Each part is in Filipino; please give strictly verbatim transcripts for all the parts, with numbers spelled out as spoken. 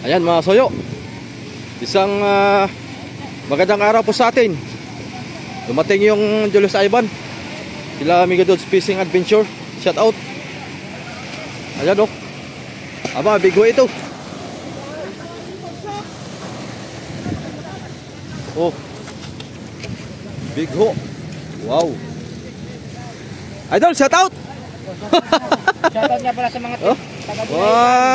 Ayan mga soyo, isang uh, magandang araw po sa atin. Dumating yung Julius Ivan, sila Mega Dudes Fishing Adventure. Shout out. Ayan o, aba big ho ito. Oh, big ho. Wow. Idol, shout out. Shout out nga pala sa mga oh. Wah.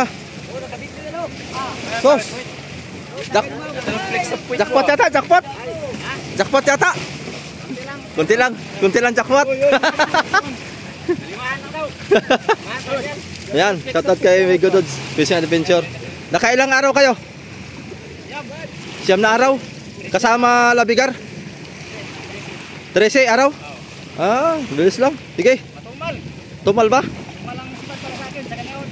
Sos. Jak jackpot yata, jackpot. Jackpot yata. Kunti lang, kunti lang jackpot. Ayan, shout out kay Mega Dudes Fishing Adventure. Nakailang araw kayo? Siyam na araw? Kasama labigar? trese araw? Ah, bilis lang. Sige. Tumal. Tumal ba? Malang sibat para sa akin sa kanyawad.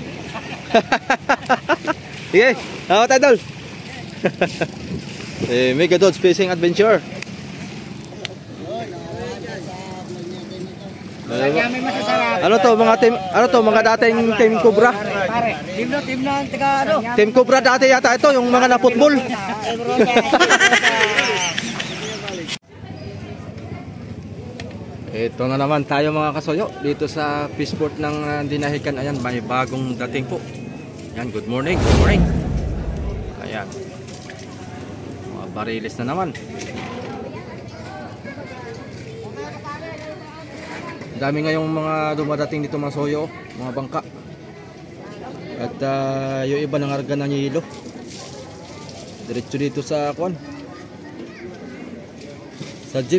Sige, awat idol. Eh, Mega Dudes Fishing Adventure. Kaya may masasarap. Ano to mga team, ano to mga dating Team Cobra? Pare, team na team na taga ano? Team Cobra dati yata ito, yung mga na football. Ito na naman tayo mga kasoyo dito sa fishport ng uh, Dinahican. Ayan, may bagong dating po. Ayan, good morning, good morning. Ayan, mga barilis na naman. Dami ngayong mga dumadating dito mga soyo, mga bangka. At uh, yung iba nangarga ng yelo. Diretso dito sa kuan, sa jeep.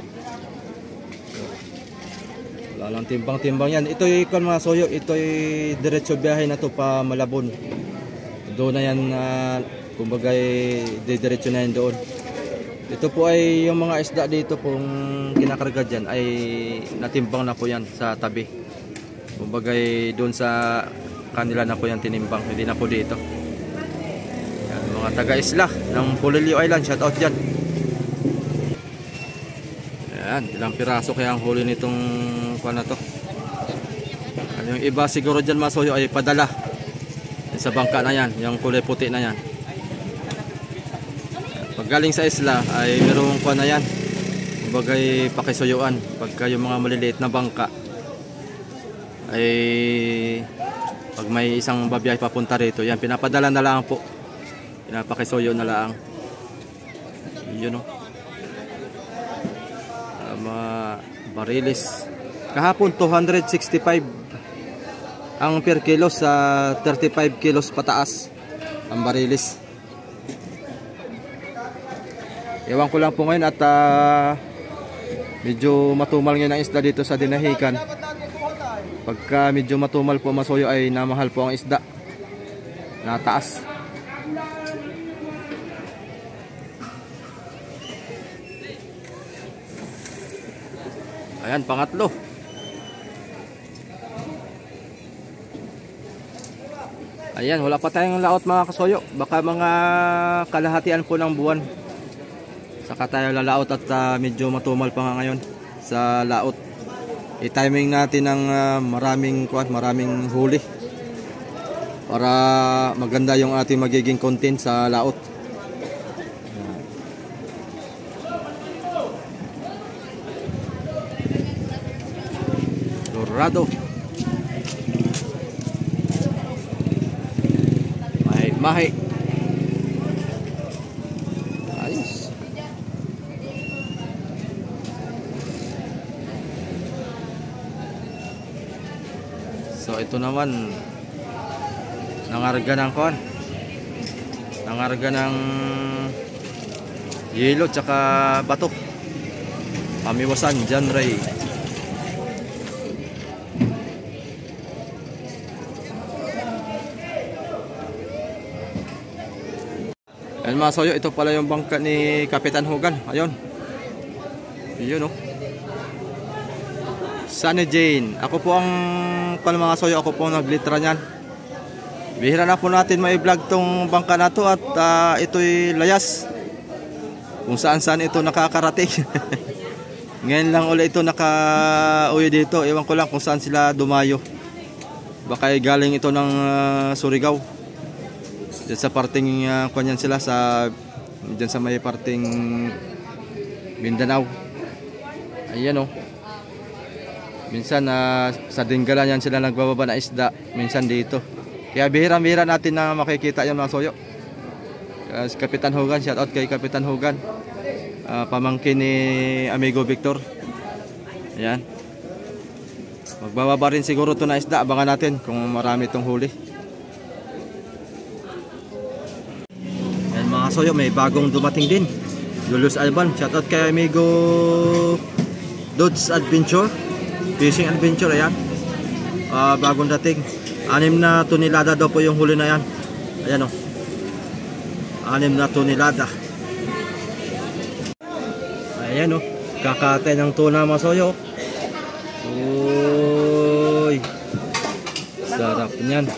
Wala lang timbang-timbang yan. Ito yung kuan mga soyo, ito yung diretso biyahe na to pa Malabon. Doon na yan, uh, kumbaga diretso na yan doon. Ito po ay yung mga isda dito pong kinakarga dyan ay natimbang na po yan sa tabi. Kumbaga doon sa kanila na po yan tinimbang, hindi na po dito. Yan, mga taga-isla ng Polillo Island, shout out dyan. Yan, ilang piraso kaya ang huli nitong kuwan na to. Yung iba siguro dyan mga soyo ay padala sa bangka na yan, yung kulay puti na yan. Pag galing sa isla ay merong kuwan na yan, kumbagay pakisuyuan. Pagka yung mga maliliit na bangka ay pag may isang babiyay papunta rito, yan pinapadala na lang po, pinapakisuyo na lang. Yun o, uh, mga barilis kahapon two sixty-five ang per kilo, sa thirty-five kilos pataas ang barilis. Ewan ko lang po ngayon at uh, medyo matumal ngayon ang isda dito sa Dinahican. Pagka medyo matumal po masoyo ay namahal po ang isda, nataas. Ayan, pangatlo. Ayan, wala pa tayong laot mga kasoyo. Baka mga kalahatian po ng buwan saka tayo lalaot at uh, medyo matumal pa nga ngayon sa laot. I-timing natin ng uh, maraming kuwan, maraming huli para maganda yung ating magiging content sa laot. Dorado. Mahi, mahi. So ito naman nangarga ng kon, nangarga ng yelo tsaka bato, pamiwasan John Ray. Ayan mga soyo, ito pala yung bangka ni Kapitan Hogan. Ayun, yun o, Sunny Jane. Ako po ang pala mga soyo, ako po ang naglitra nyan. Bihira na po natin mai-vlog tong bangka na to at uh, ito'y layas kung saan saan ito nakakarating. Ngayon lang ulit ito naka-uwi dito. Ewan ko lang kung saan sila dumayo. Baka galing ito ng uh, Surigao. Diyan sa parting uh, kanyan sila sa diyan sa may parting Mindanao. Ayan oh. Minsan uh, sa Dingalan yan sila nagbababa na isda, minsan dito. Kaya bihira-bihira natin na makikita yan mga soyo. Uh, si Kapitan Hogan, shout out kay Kapitan Hogan. Uh, pamangkin ni Amigo Victor. Ayan. Magbababa rin siguro ito na isda, abangan natin kung marami itong huli. Ayan mga soyo, may bagong dumating din. Julius Alban, shout out kay Amigo Dodds Adventure. Fishing adventure, ayan. Uh, bagong dating. Anim na tonelada daw po yung huli na yan. Ayan o. Anim na tonelada. Ayan o. Kakatay ng tuna mga soyo. Uy. Sarap niyan.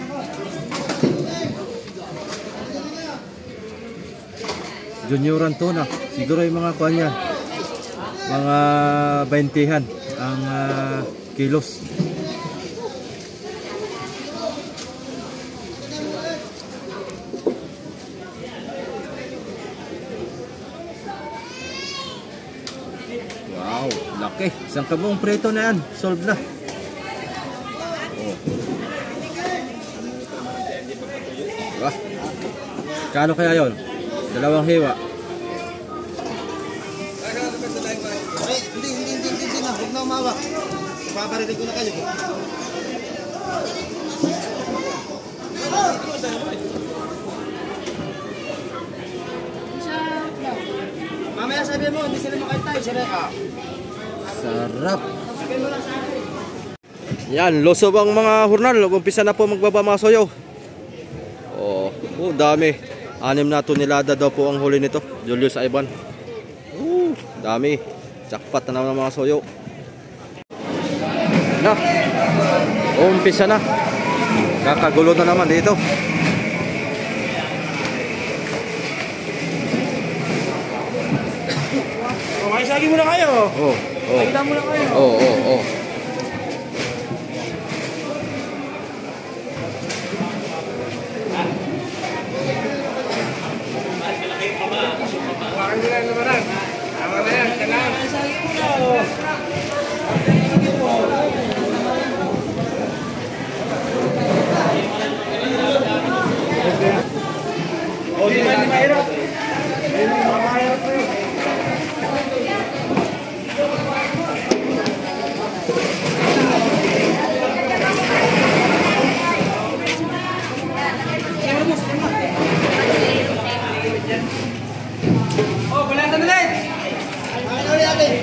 Junioran tuna. Siguro yung mga kuhan yan. Mga baintihan ang uh, kilos. Wow, laki. Isang kabong preto na yan. Solve na. Oh. Wah. Kano kaya yon? Dalawang hiwa. Hindi, hindi, hindi, hindi na. Huwag na umawak. Paparinig ko na kayo. Mamaya sabihin mo, hindi sila makaitay. Sila ka. Sarap. Yan, losob ang mga hurnal. Umpisa na po magbaba mga soyo. Oh, oh dami. Anim na tonelada daw po ang huli nito. Julius Alban. Uh, dami. Jackpot na naman mga soyo. Na. Umpisa na. Kakagulo na naman dito. Oh, makisagi muna kayo. Oh, oh. Makita muna kayo. Oh, oh, oh. Bakit nila naman? Tama na yan. Kailangan. Makisagi muna. Oh, di ba? Di mahirap. Di mahirap po yun. Oh, balatan na lang. Ano ulit natin?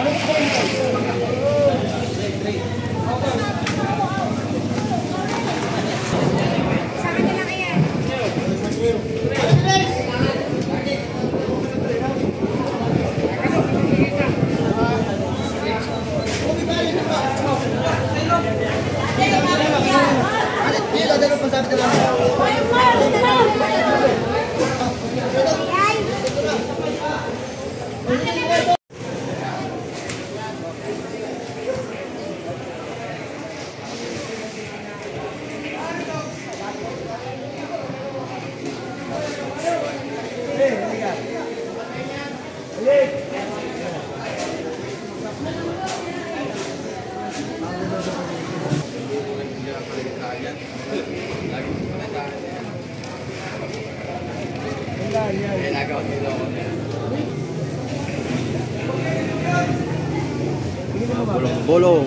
Bolong-bolong.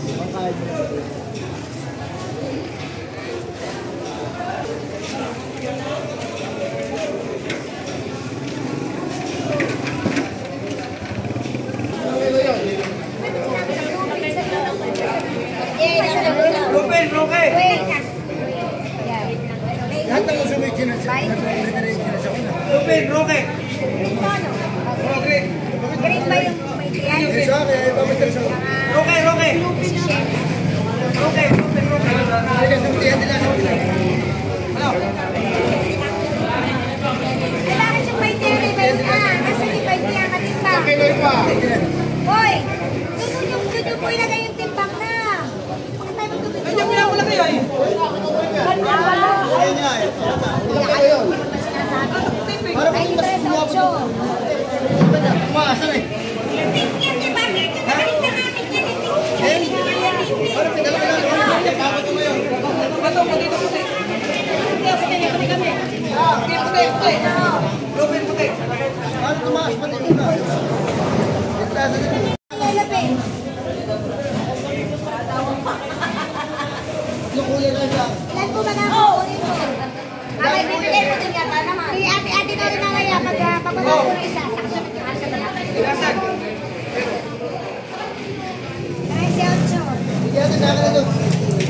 Rupen, Roque! Lahat ng usumay kinasa. Rupen, Roque! Roque! Green ba yung may tiyan? Roque, Roque! Roque, Rupen, Roque! Bakit yung may tiyan ay may tiyan? Kasi yung may tiyan ka timbang. Hoy! Doon yung doon po ilagay yung timbang na. Bakit tayo magtubig doon? Ayun, wala kayo eh! Ganyan pala. veintitrés ocho. Umaasa na eh. Yan, di ba? Nakalis na namin yan. Ano, pinala na lang. Kapag mo yun. Ano tumaas pa din na? Lalapin. Yung kulay na siya. Ilan po ba na kukunin mo? Mamay, bibili mo din yata naman. Kaya ate-ate na rin mamaya pag papagawa ko isa. Sakasunod yung asa na lang. trece ocho. Sige natin sa akin na doon.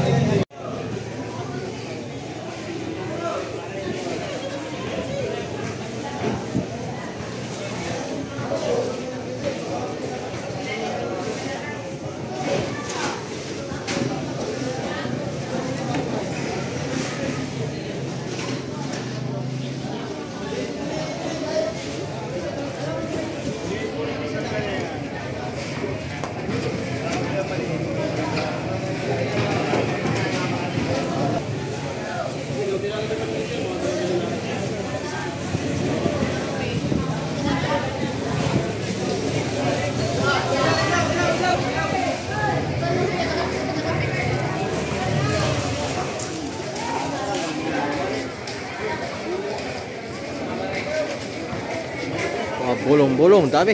Mga bulong-bulong, dami.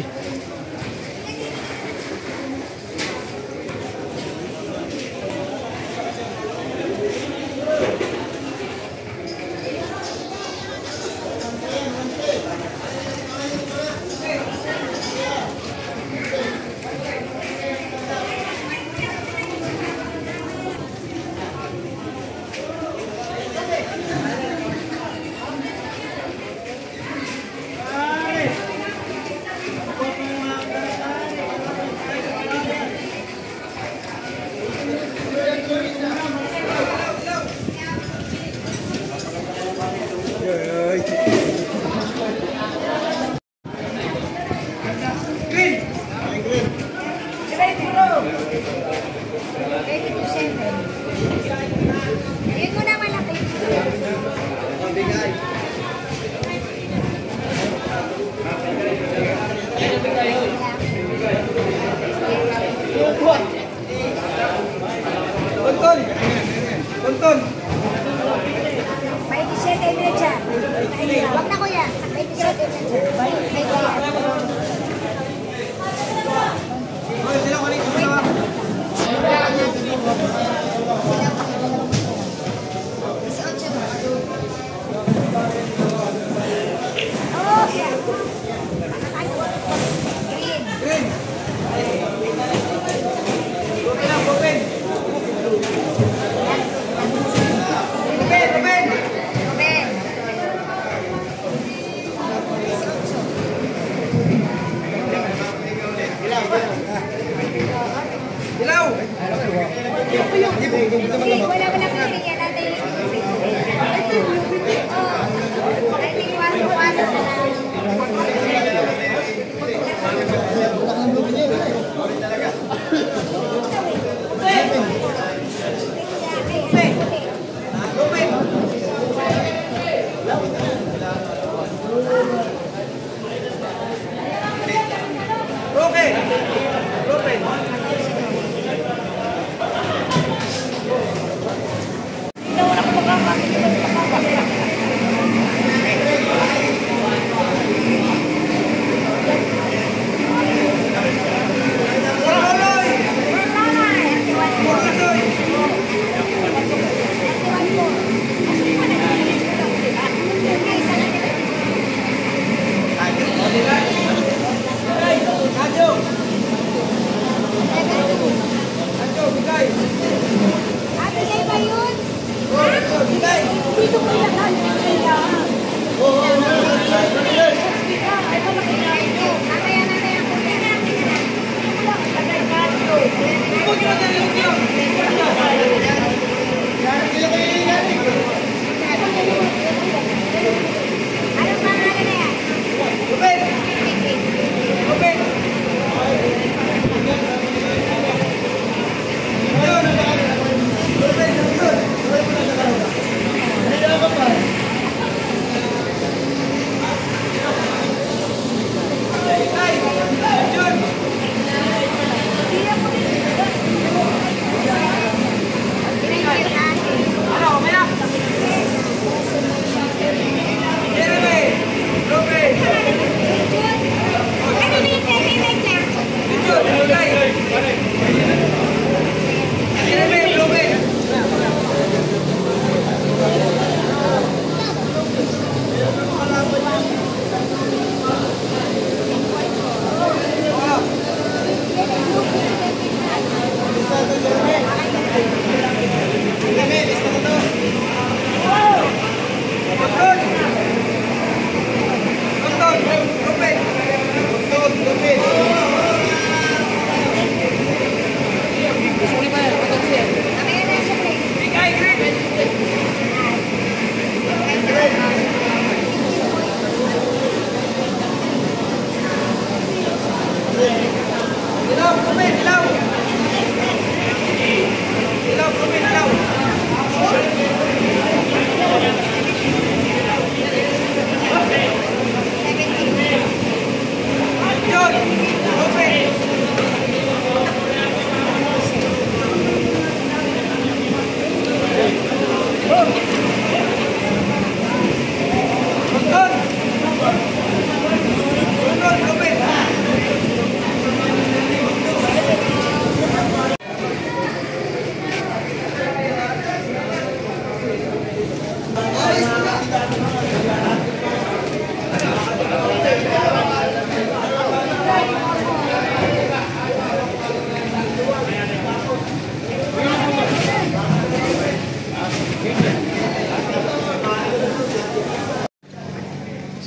Yun mo na malaki. Tonton! Tonton! twenty-seven na dyan. Wag na kuya. twenty-seven na dyan. May kuya. Hoy, sila ko rin. Oh, yeah. Green. Green! Open up, open! Open, open! Open. Ilaw! Okay, wala wala ko yan natin. Oh, I think one to one na lang. Open! Open! Abigay ba yun? Dito ko yan. Mamaya na na yan Anong pangalan na yan? Open! Open! Ayun! Open! Ayun! Ayun! Ayun!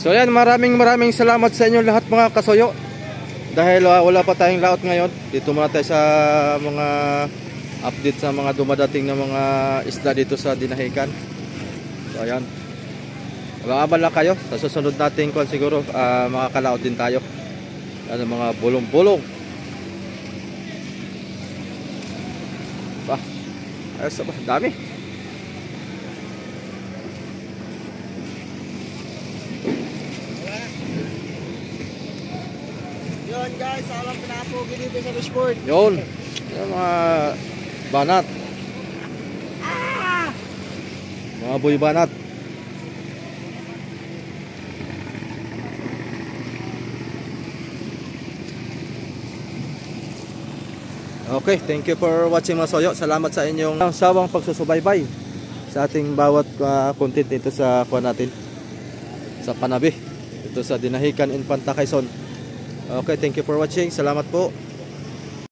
So yan, maraming maraming salamat sa inyo lahat mga kasoyo. Dahil uh, wala pa tayong laot ngayon, dito muna tayo sa mga update sa mga dumadating na mga isda dito sa Dinahican. So ayan, abang-abang lang kayo sa susunod natin kung siguro uh, makakalaot din tayo. Ano, mga bulong-bulong. Bah, ayos ba? Dami. Yun guys, alam pinapogi dito sa dashboard. Yun, yung mga banat. Mga buhay banat. Okay, thank you for watching mga soyo. Salamat sa inyong sawang pagsusubaybay sa ating bawat uh, content dito sa kuha natin sa Panabi, dito sa Dinahican, Infanta, Quezon. Okay, thank you for watching. Salamat po.